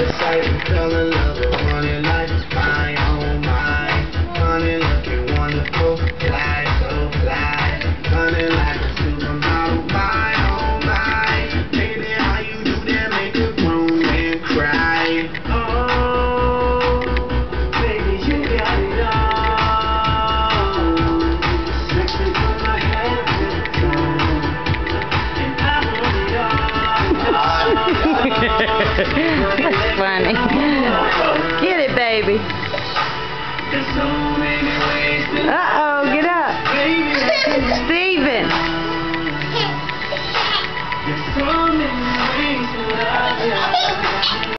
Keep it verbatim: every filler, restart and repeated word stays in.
out of sight, we fell in love with honey like my oh my. Honey looking wonderful, fly so fly. Honey like a supermodel, my oh my. Baby, how you do that make a grown man cry? Oh, baby, you got it all. Sexy from my head to toe, and I want it all. That's funny. Get it, baby. It's so